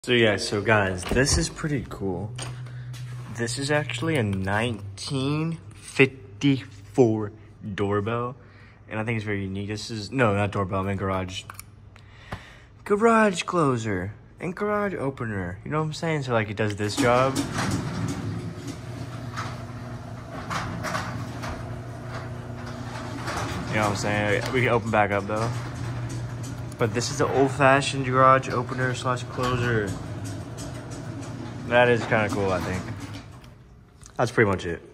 So yeah, so guys, this is pretty cool. This is actually a 1954 doorbell, and I think it's very unique. This is, no, not doorbell, I mean garage closer and garage opener. You know what I'm saying? So like it does this job. You know what I'm saying? We can open back up though. But this is the old-fashioned garage opener slash closer. That is kind of cool, I think. That's pretty much it.